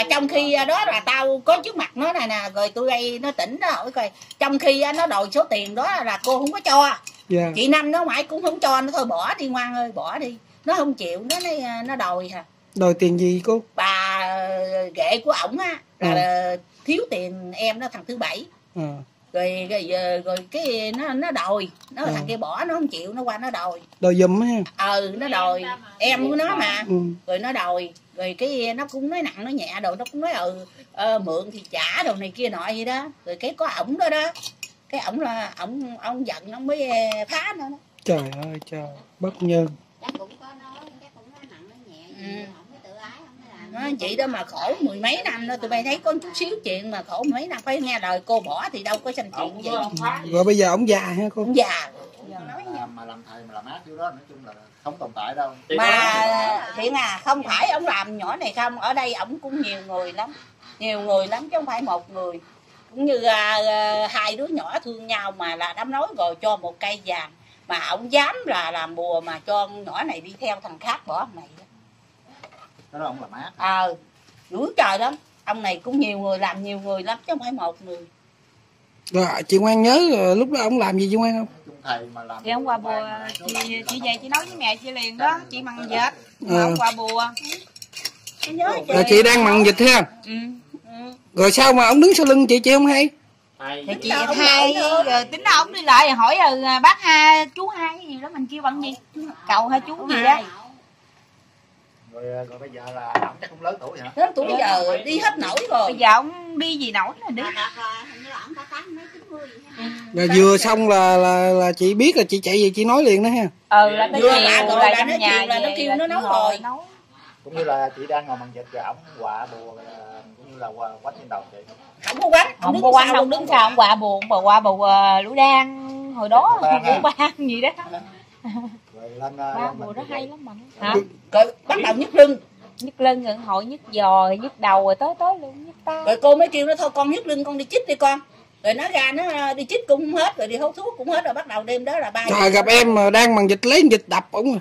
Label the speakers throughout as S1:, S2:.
S1: Mà trong khi đó là tao có trước mặt nó này nè, rồi tôi đây nó tỉnh nó hỏi coi, trong khi nó đòi số tiền đó là cô không có cho. Chị Năm nó mãi cũng không cho, nó thôi bỏ đi ngoan ơi, bỏ đi. Nó không chịu, nó đòi hả. Đòi tiền gì cô? Bà ghệ của ổng á là thiếu tiền em nó thằng thứ Bảy. Rồi cái nó đòi, nó thằng kia bỏ, nó không chịu, nó qua nó đòi giùm ha. Nó đòi em của nó mà. Rồi nó đòi, rồi cái nó cũng nói nặng nói nhẹ đồ, nó cũng nói mượn thì trả đồ này kia nọ vậy đó. Rồi cái có ổng đó đó, cái ổng là ông giận ông mới phá nó đó. Trời ơi trời, bất nhân. Chị đó mà khổ mười mấy năm đó, tụi bay thấy có chút xíu chuyện mà khổ mấy năm, phải nghe lời cô bỏ thì đâu có sanh chuyện gì. Rồi bây giờ ông già ha cô? Ông già.
S2: Mà làm thầy mà làm ác kiểu đó nói chung là không tồn tại đâu.
S1: Mà Thiện không phải ông làm nhỏ này không, ở đây ổng cũng nhiều người lắm chứ không phải một người. Cũng như hai đứa nhỏ thương nhau mà là đám nói rồi cho một cây vàng, mà ổng dám là làm bùa mà cho nhỏ này đi theo thằng khác bỏ ông này đó.
S2: Đó ông làm ác.
S1: Dữ trời lắm. Ông này cũng nhiều người làm, nhiều người lắm chứ không phải một người.
S3: Rồi chị Ngoan nhớ lúc đó ông làm gì chị Ngoan không?
S2: Thầy mà làm.
S4: Chị hôm qua bùa, chị về chị nói với mẹ chị liền đó, chị măng vịt. Hôm qua bùa.
S3: Là chị đang măng vịt ha? Rồi sao mà ông đứng sau lưng chị không hay?
S4: Thì chị hai rồi tính ra ông đi lại rồi hỏi bác hai chú hai cái gì đó mình kêu bằng gì? Cậu hay chú gì đó.
S2: Rồi bây giờ là ông chắc cũng lớn tuổi hả?
S1: Lớn tuổi giờ đi hết nổi rồi.
S4: Bây giờ ông đi gì nổi rồi đi.
S3: Rồi vừa xong là chị biết rồi chị chạy về chị nói liền đó ha.
S4: Là cái chiều là nó chiều là nó kêu nó nấu rồi.
S2: Cũng như là chị đang ngồi màn vịt rồi ổng quạ bùa cũng như là quánh trên đầu chị.
S1: Không có quánh,
S4: không có quánh, ông đứng sau ông quạ bùa, quạ bùa lũ đan hồi đó lũ ban gì đó.
S2: Rồi lên
S4: bùa đó hay lắm mà.
S1: Hả? Rồi bắt đầu nhức lưng
S4: rồi hội nhức giò nhức đầu rồi tới luôn nhức tay.
S1: Rồi cô mới kêu nó thôi con nhức lưng con đi chích đi con. Rồi nó ra nó đi chích cũng không hết, rồi đi hút thuốc cũng hết, rồi bắt đầu đêm đó là 3
S3: giờ. Trời, gặp em mà đang bằng dịch lấy dịch đập ổng.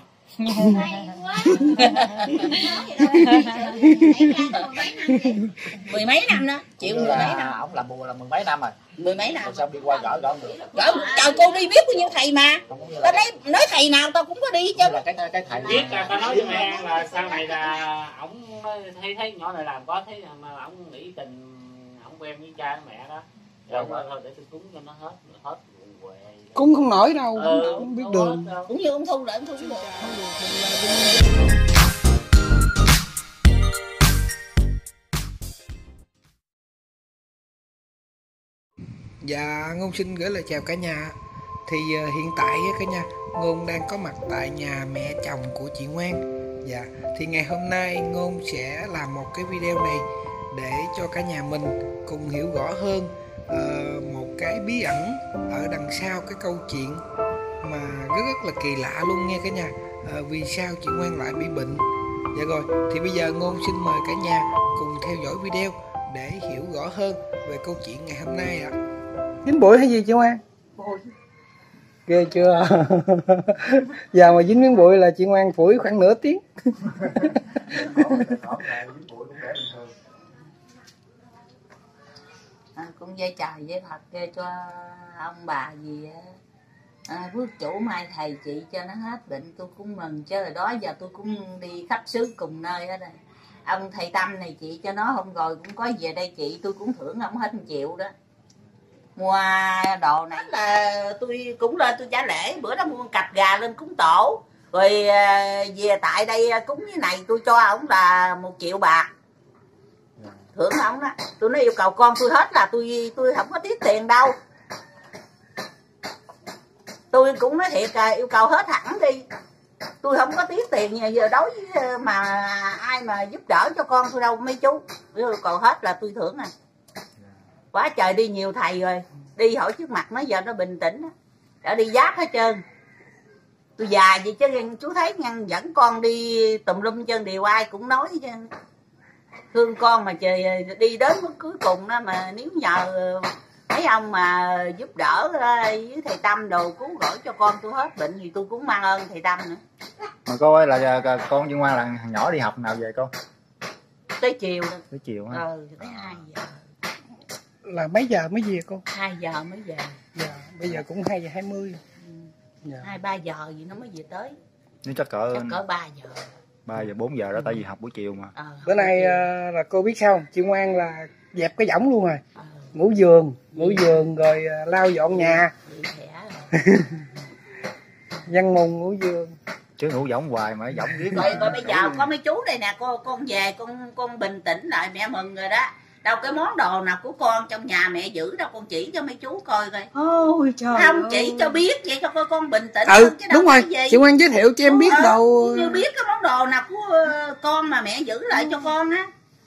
S1: Mười mấy năm đó, chịu mười mấy năm.
S2: Ổng làm bùa là mười mấy năm rồi.
S1: Mười mấy năm.
S2: Sao đi qua gỡ được?
S1: Trời cô đi biết bao nhiêu thầy mà. Tao nói thầy nào tao cũng có đi chứ.
S2: Cái thầy
S5: biết là tao nói với mẹ là sau này là ổng thấy nhỏ này làm có thấy mà ổng nghĩ tình ổng quen với cha với mẹ đó. Rồi thôi để tôi cúng cho nó hết
S3: cúng không nổi đâu, không biết đường.
S1: Cũng như ông Thu là ông Thu cũng được.
S3: Dạ Ngôn xin gửi lời chào cả nhà. Thì hiện tại cả nhà, Ngôn đang có mặt tại nhà mẹ chồng của chị Ngoan. Dạ, thì ngày hôm nay Ngôn sẽ làm một cái video này để cho cả nhà mình cùng hiểu rõ hơn một cái bí ẩn ở đằng sau cái câu chuyện mà rất là kỳ lạ luôn nha cả nhà. Vì sao chị Ngoan lại bị bệnh. Dạ rồi, thì bây giờ Ngôn xin mời cả nhà cùng theo dõi video để hiểu rõ hơn về câu chuyện ngày hôm nay ạ. Dính bụi hay gì chị Ngoan?
S1: Bụi.
S3: Ghê chưa? Giờ mà dính miếng bụi là chị Ngoan phủi khoảng nửa tiếng.
S1: Cũng dây trời với Phật ghê cho ông bà gì phước chủ mai thầy chị cho nó hết bệnh, tôi cũng mừng chứ. Rồi đó giờ tôi cũng đi khắp xứ cùng nơi hết rồi. Ông thầy Tâm này chị cho nó hôm rồi cũng có về đây chị, tôi cũng thưởng ông hết 1 triệu đó. Mua đồ này là tôi cũng lên tôi trả lễ, bữa đó mua cặp gà lên cúng tổ. Rồi về tại đây cúng như này tôi cho ông là 1 triệu bạc. Thưởng ông đó. Tôi nói yêu cầu con tôi hết là tôi không có tiếc tiền đâu. Tôi cũng nói thiệt yêu cầu hết hẳn đi. Tôi không có tiếc tiền nhà giờ đối với mà ai mà giúp đỡ cho con tôi đâu mấy chú. Yêu cầu hết là tôi thưởng. Quá trời đi nhiều thầy rồi. Đi hỏi trước mặt nó giờ nó bình tĩnh. Đã đi giáp hết trơn. Tôi già vậy chứ chú thấy ngăn dẫn con đi tùm lum chân điều ai cũng nói chứ. Thương con mà trời đi đến mức cuối cùng đó, mà nếu nhờ mấy ông mà giúp đỡ với thầy Tâm đồ cứu rỗi cho con tôi hết bệnh thì tôi cũng mang ơn thầy Tâm nữa.
S2: Mà cô ơi là con Duyên Ngoan là thằng nhỏ đi học nào về cô?
S1: tới chiều.
S2: Tới chiều ha.
S1: Tới 2 giờ.
S3: Là mấy giờ mới về cô?
S1: 2 giờ mới về.
S3: Dạ, bây giờ cũng 2 giờ 20.
S1: Dạ. 2-3 giờ gì nó mới về tới.
S2: Nhưng chắc cỡ
S1: 3 giờ.
S2: 3 giờ 4 giờ đó, tại vì học buổi chiều mà.
S3: Bữa nay là cô biết sao không? Chị Ngoan là dẹp cái võng luôn rồi. Ngủ giường rồi lau dọn nhà. Văn mùng ngủ giường.
S2: Chứ ngủ võng hoài mà võng riết.
S1: Rồi bây giờ có mấy chú đây nè, con về con bình tĩnh lại, mẹ mừng rồi đó. Đâu cái món đồ nào của con trong nhà mẹ giữ đâu, con chỉ cho mấy chú coi coi.
S4: Ôi trời.
S1: Không chỉ cho biết vậy cho con bình tĩnh.
S3: Chứ đúng rồi, chị Ngoan giới thiệu cho em biết đồ.
S1: Như biết cái món đồ nào của con mà mẹ giữ lại cho con á.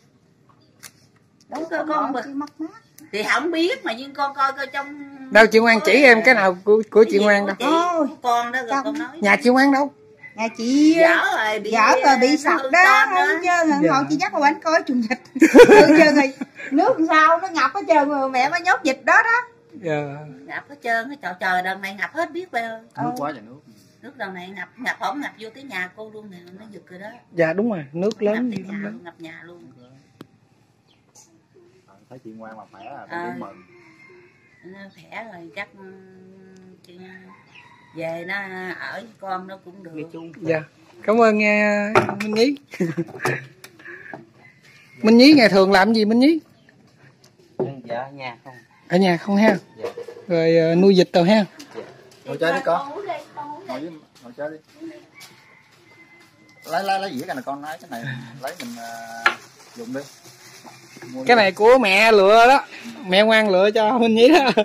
S1: Đúng con thì không biết mà nhưng con coi coi trong.
S3: Đâu chị Ngoan chỉ em cái nào của chị Ngoan đâu.
S1: Của con đó rồi con nói.
S3: Nhà chị Ngoan đâu?
S4: Nhà chị
S1: dở rồi
S4: bị sập đó, không chứ hồi chị dắt qua bánh coi trùng vịt. Rồi nước sao nó ngập hết trơn rồi mẹ mới nhốt vịt đó đó.
S1: Ngập hết trơn hết trời đợt này ngập hết biết bao.
S2: Nước quá trời nước.
S1: Nước đợt này ngập không ngập vô tới nhà cô luôn nè, nó giật rồi đó.
S3: Dạ đúng rồi, nước lớn
S1: ngập nhà, ngập nhà luôn.
S2: Thấy chị Ngoan mà khỏe là tôi cũng mừng.
S1: Khỏe rồi chắc về nó ở với con nó cũng được.
S3: Dạ, cảm ơn nghe Minh Nhí. Minh Nhí ngày thường làm gì Minh Nhí?
S5: Dạ ở nhà không.
S3: Ở nhà không ha?
S5: Dạ.
S3: Rồi nuôi vịt rồi ha?
S5: Dạ.
S2: Ngồi chơi đi con. Ngồi chơi đi. Lấy dĩa cái này con, nói cái này lấy mình dùng đi.
S3: Cái này của mẹ lựa đó, mẹ Ngoan lựa cho Minh Nhí đó.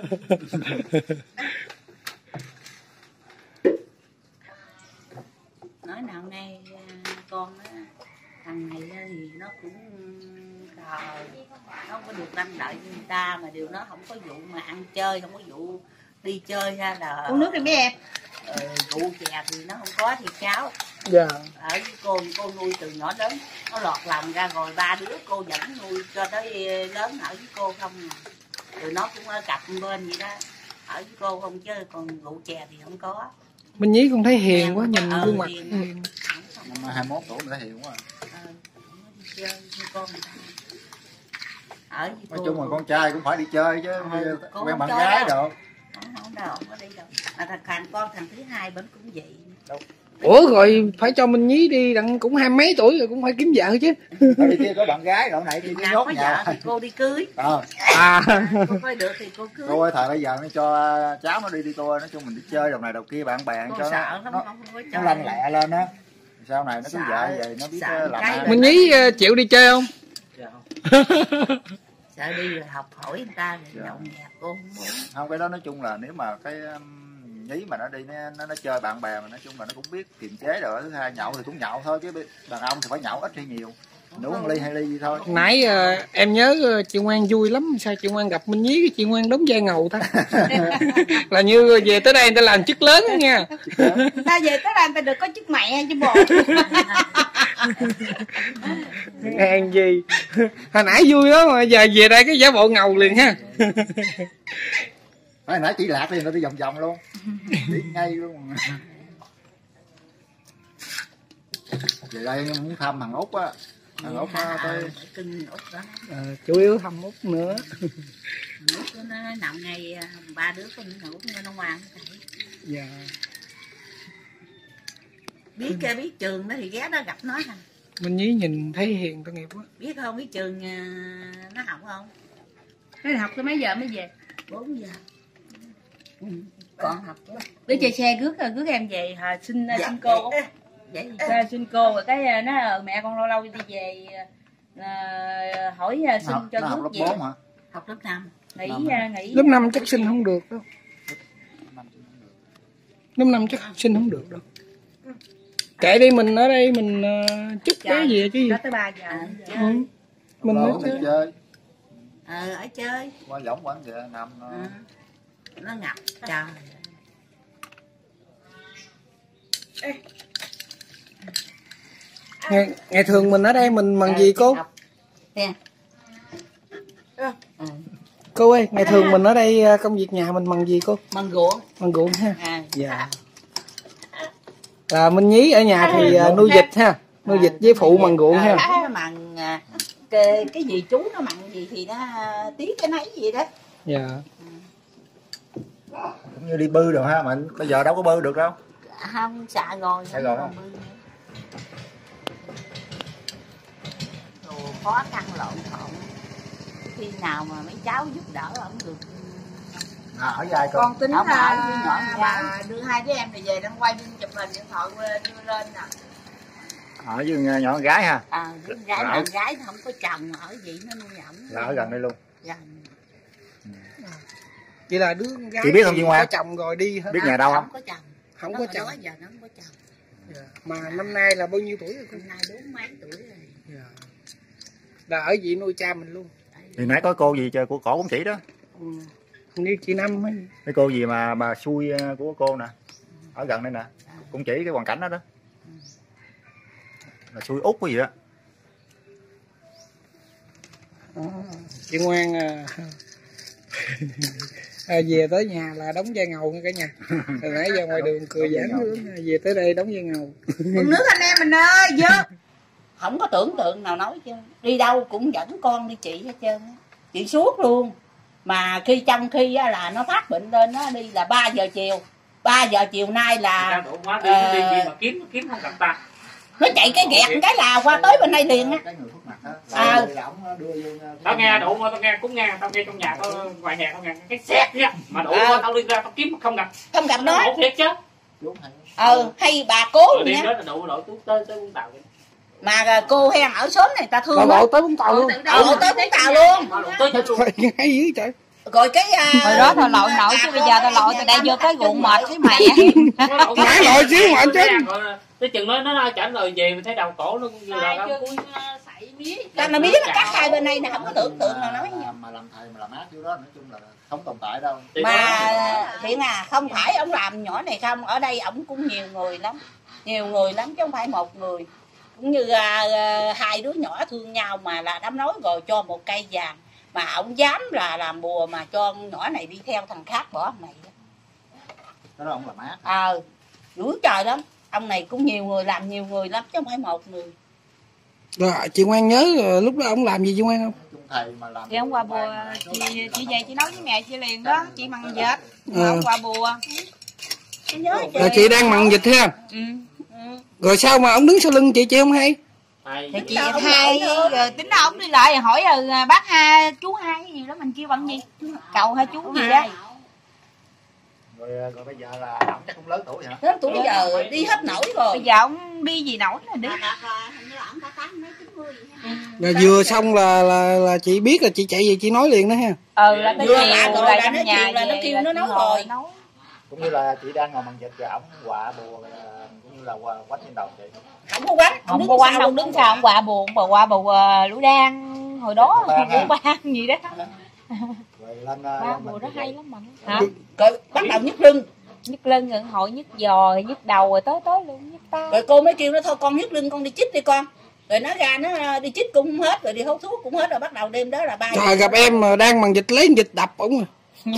S1: Nói nào nay con á, thằng này thì nó cũng khờ, nó không có được đăng đợi như người ta, mà điều nó không có vụ mà ăn chơi, không có vụ đi chơi ra là
S4: uống nước đi mấy em.
S1: Vụ chè thì nó không có thì cháu.
S3: Dạ.
S1: Ở với cô nuôi từ nhỏ lớn, nó lọt lòng ra rồi 3 đứa cô vẫn nuôi cho tới lớn ở với cô không à. Rồi nó cũng ở cặp bên vậy đó, ở với cô không, chứ còn vụ chè thì không có.
S3: Minh Nhí con thấy hiền quá, nhìn gương mặt
S1: hiền.
S2: 21 tuổi mình thấy hiền quá.
S1: Đi chơi với con người ta. Ở với
S2: Nói chung là con trai cũng phải đi chơi chứ, quen bạn gái đâu.
S1: Không đâu, không có đi đâu. Mà thằng thứ hai bên cũng vậy.
S2: Đâu.
S3: Ủa rồi phải cho Minh Nhí đi, đặng cũng 20 mấy tuổi rồi cũng phải kiếm vợ chứ.
S2: Ở đi kia có bạn gái, đoạn này đi nhốt
S1: có
S2: nhà.
S1: vợ thì cô đi cưới.
S3: À.
S1: Cô coi được thì cô cưới.
S2: Cô ơi, thời bây giờ nó cho cháu nó đi tour, nói chung mình đi chơi đầu này đầu kia bạn bè cho nó lanh lẹ lên á. Sau này nó cứ vợ vậy nó biết làm.
S3: Minh Nhí chịu đi chơi không?
S5: Dạ không.
S1: Sợ đi rồi học hỏi người ta rồi nhậu nhẹt cô không muốn.
S2: Không, cái đó nói chung là nếu mà cái Nhí mà nó đi nó chơi bạn bè mà nói chung là nó cũng biết kiềm chế rồi. Thứ hai nhậu thì cũng nhậu thôi, chứ đàn ông thì phải nhậu ít hay nhiều, đủ 1 ly 2 ly gì thôi.
S3: Nãy em nhớ chị Ngoan vui lắm, sao chị Ngoan gặp Minh Nhí chị Ngoan đóng vai ngầu ta. Là như về tới đây người ta làm chức lớn đó nha.
S4: Ta về tới đây người ta được có chức mẹ chứ bộ.
S3: Hèn gì. Hồi nãy vui lắm mà giờ về đây cái giả bộ ngầu liền ha.
S2: Hồi nãy chỉ lạc thì nó đi vòng vòng luôn. Đi ngay luôn. Về đây muốn thăm thằng Út á. Thằng Út tới
S3: chủ yếu thăm Út nữa.
S1: Út nó nằm ngay 3 đứa con thằng Út nó ngoan.
S3: Dạ.
S1: Biết Trường đó thì ghé đó gặp nó hả?
S3: Minh Nhí nhìn thấy hiền tội nghiệp quá.
S1: Biết không, biết Trường nó học không?
S4: Nó học tới mấy giờ mới về?
S1: 4 giờ. Còn học đó.
S4: Để chạy xe rước em về xin cô.
S1: Vậy
S4: xin cô rồi cái nó mẹ con lâu lâu đi về hỏi xin cho
S2: học
S4: rước
S2: lớp 4
S4: về.
S2: hả?
S1: học lớp 5.
S4: Nghỉ
S3: Lớp 5 chắc xin không được đâu. Lớp 5 chắc xin không được đâu. Kệ đi, mình ở đây mình chúc cái gì chứ gì.
S4: Đó tới 3 giờ.
S3: Mình nói
S2: chơi.
S1: Ở chơi.
S2: Qua võng quẩn vậy nằm
S1: nó ngập trời.
S3: Ngày thường mình ở đây mình bằng gì cô?
S1: Nè.
S3: Cô ơi, ngày thường mình ở đây công việc nhà mình bằng gì cô?
S1: Bằng ruộng.
S3: Bằng ruộng ha. Dạ. Là Minh Nhí ở nhà thì nuôi vịt ha, nuôi vịt với phụ bằng ruộng ha.
S1: Nó bằng cái gì chú nó mặn gì thì nó tí cái nấy gì đó.
S3: Dạ.
S2: Cũng như đi bư rồi ha, mà bây giờ đâu có bư được đâu.
S1: Không, xạ rồi.
S2: Xạ rồi không?
S1: Đồ khó khăn lộn xộn. Khi nào mà mấy cháu giúp đỡ ông được.
S2: Ở dài
S1: con tính là đưa hai đứa em này về đang quay phim chụp hình điện thoại đưa lên nè.
S2: Ở với nhỏ gái ha.
S1: Gái bạn gái không có chồng ở vậy nó nuôi ẩm.
S2: Là ở gần đây luôn.
S1: Gần.
S3: Vậy là đứa gái
S2: chị biết không chị Ngoan?
S3: có chồng rồi đi hết.
S2: Biết nhà đâu không?
S1: Không có chồng.
S3: Không có chồng.
S1: Giờ nó không có chồng.
S3: Dạ. Mà năm nay là bao nhiêu tuổi rồi?
S1: Năm nay 40 mấy tuổi rồi.
S3: Dạ. Là ở vậy nuôi cha mình luôn.
S2: Thì nãy có cô gì của cổ cũng chỉ đó.
S3: Như chị Năm ấy.
S2: Cái cô gì mà xui của cô nè. Ở gần đây nè. Cũng chỉ cái hoàn cảnh đó đó. Là xui út cái gì đó.
S3: Chị Ngoan về tới nhà là đóng vai ngầu nha cả nhà. Từ nãy giờ ngoài đường cười giỡn luôn, về tới đây đóng vai ngầu.
S1: Mừng nước anh em mình ơi, vô. Không có tưởng tượng nào nói chứ. Đi đâu cũng dẫn con đi chị hết trơn. Chị suốt luôn. Mà trong khi là nó phát bệnh lên nó đi là 3 giờ chiều. 3 giờ chiều nay là
S5: kiếm không gặp ta.
S1: nó chạy cái ghẹt cái là qua tới bên đây liền á.
S5: Tao nghe đủ mà tao nghe cũng nghe, tao nghe trong nhà tao ngoài nhà tao nghe cái xét nha, mà đủ tao đi ra tao kiếm không gặp nó. Đủ thiệt chứ.
S1: Hay bà cố
S5: đi đó là đủ đội tới Vũng Tàu.
S1: Mà cô hen ở xóm này ta thương
S3: lắm. Tới Vũng Tàu luôn.
S1: Tới Vũng Tàu luôn.
S3: Hay dữ trời.
S1: Rồi cái
S4: hồi đó tao lội nổi chứ bây giờ tao lội tao đang vô tới ruộng mệt thấy mày.
S3: Nãy lội xíu mà anh chứ.
S5: Tới chừng nó trả lời về mình thấy đầu cổ nó cũng là
S1: nó biết nó cắt hai bên đây nè, không có tưởng tượng nào nói gì.
S2: Mà làm thầy mà làm ác vô đó nói chung là không tồn tại đâu.
S1: Mà thiện không phải ông làm nhỏ này không, ở đây ổng cũng nhiều người lắm chứ không phải một người. Cũng như hai đứa nhỏ thương nhau mà là đám nói rồi cho một cây vàng mà ổng dám là làm bùa mà cho con nhỏ này đi theo thằng khác bỏ ông này đó.
S2: Cái đó ông làm ác.
S1: Dữ trời lắm. Ông này cũng nhiều người làm nhiều người lắm chứ không phải một người.
S3: Rồi chị Ngoan nhớ lúc đó ông làm gì chị Ngoan không?
S2: Thầy mà làm
S4: chị hôm qua bùa chị về chị nói với mẹ chị liền đó, chị măng vịt hôm qua bùa.
S3: Là chị đang mặn vịt ha. Rồi sao mà ông đứng sau lưng chị không hay?
S4: Thì chị hai rồi tính ông đi lại hỏi bác hai chú hai cái gì đó mình kêu bằng gì cậu hay chú gì đó.
S2: Rồi bây giờ là ông chắc cũng lớn tuổi hả?
S1: Lớn tuổi giờ đi hết nổi rồi.
S4: Bây giờ ông đi gì nổi rồi đi.
S3: Là vừa xong là chị biết là chị chạy về chị nói liền đó ha.
S4: Là tới chiều là trong nhà
S1: là nó kêu nó nói rồi.
S2: Cũng như là chị đang ngồi màn vịt rồi ổng quạ bùa cũng như là quánh trên đầu chị.
S1: Không có quánh,
S4: không có quánh, không đứng sau ông quạ bùa, ông quạ bùa lũ đan hồi đó lũ ban gì đó. Bùa đó hay lắm mà. Hả?
S1: Rồi bắt đầu nhức lưng.
S4: Nhức lưng rồi hội nhức giò nhức đầu rồi tới luôn nhức tay.
S1: Rồi cô mới kêu nó thôi con nhức lưng con đi chích đi con. Rồi nó ra nó đi chích cũng hết rồi đi hút thuốc cũng hết rồi bắt đầu đêm đó là 3 giờ.
S3: Trời gặp em mà đang màn vịt lấy vịt đập ổng rồi.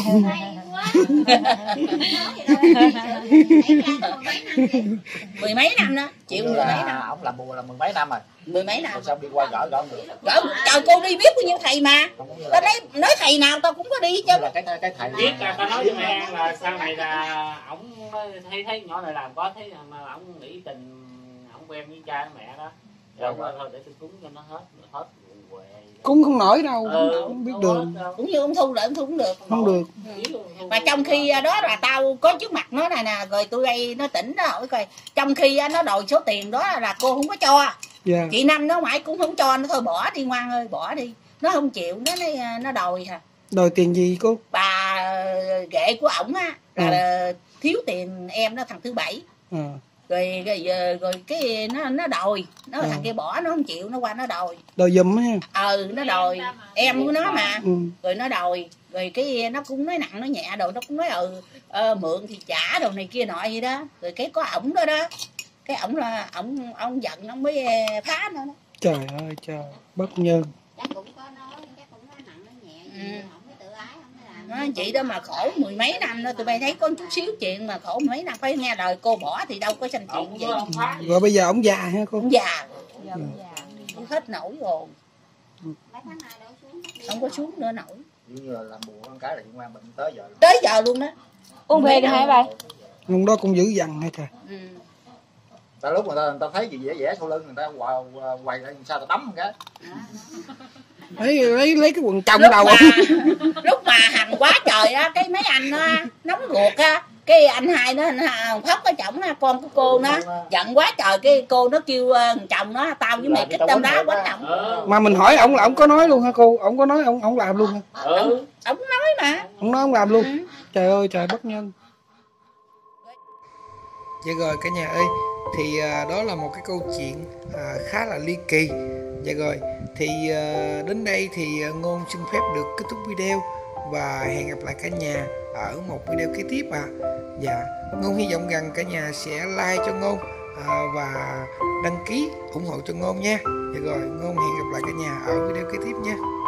S1: Mười mấy năm đó, chịu mười mấy năm.
S2: Ông làm bùa là mười mấy năm rồi.
S1: Mười mấy năm.
S2: Rồi sao đi qua gỡ được.
S1: Trời cô đi biết bao nhiêu thầy mà. Tao nói thầy nào tao cũng có đi chứ.
S2: Cái thầy
S5: biết là tao nói với mẹ là sau này là ổng thấy nhỏ này làm có thấy mà ổng nghĩ tình ổng quen với cha với mẹ đó. Rồi thôi để tôi cúng cho nó hết.
S3: Cúng không nổi đâu, không biết đường.
S1: Cũng như ông Thu là ông Thu cũng được.
S3: Không được.
S1: Mà trong khi đó là tao có trước mặt nó này nè, rồi tôi đây nó tỉnh nó hỏi coi. Trong khi nó đòi số tiền đó là cô không có cho. Chị Năm nó mãi cũng không cho, nó thôi bỏ đi Ngoan ơi, bỏ đi. Nó không chịu, nó đòi hả.
S3: Đòi tiền gì cô?
S1: Bà ghệ của ổng á là thiếu tiền em đó thằng thứ Bảy. Rồi cái nó đòi, nó thằng kia bỏ nó không chịu, nó qua nó đòi
S3: giùm ha.
S1: Nó đòi em của nó mà. Rồi nó đòi, rồi cái nó cũng nói nặng nói nhẹ đồ, nó cũng nói mượn thì trả đồ này kia nọ gì đó. Rồi cái có ổng đó đó, cái ổng là ông giận ông mới phá nó đó.
S3: Trời ơi trời, bất nhân.
S6: Chắc cũng có nói nặng nói nhẹ.
S1: Chị đó mà khổ mười mấy năm đó, tụi bay thấy có chút xíu chuyện mà khổ mấy năm phải nghe lời cô bỏ thì đâu có thành chuyện gì.
S3: Rồi bây giờ ông già ha cô?
S1: Ông già, ông hết nổi rồi.
S6: mấy tháng nay đâu xuống.
S1: Không có xuống nữa nổi.
S2: Như là làm bùa con cái là Chị Ngoan bệnh tới giờ.
S1: Tới giờ luôn đó.
S4: Uống về được hả bà?
S3: Hôm đó cũng dữ dằn hay trời.
S2: Ta lúc người ta thấy gì dễ dễ sau lưng người ta quay lại sao ta tắm một cái.
S3: Lấy cái quần chồng
S1: lúc
S3: đầu.
S1: Lúc mà hành quá trời á, cái mấy anh nó nóng ruột á, cái anh hai nó Phóc cái chồng con của cô nó giận quá trời, cái cô nó kêu chồng nó tao với mày kích tao đá quánh ổng.
S3: Mà mình hỏi ổng là ổng có nói luôn hả cô? Ổng có nói ổng làm luôn hả?
S1: Ổng nói mà.
S3: Ổng nói ổng làm luôn. Trời ơi trời bất nhân. Dạ rồi cả nhà ơi, thì đó là một cái câu chuyện khá là ly kỳ. Dạ rồi, thì đến đây thì Ngôn xin phép được kết thúc video và hẹn gặp lại cả nhà ở một video kế tiếp ạ. Dạ, Ngôn hy vọng rằng cả nhà sẽ like cho Ngôn và đăng ký ủng hộ cho Ngôn nha. Dạ rồi, Ngôn hẹn gặp lại cả nhà ở video kế tiếp nha.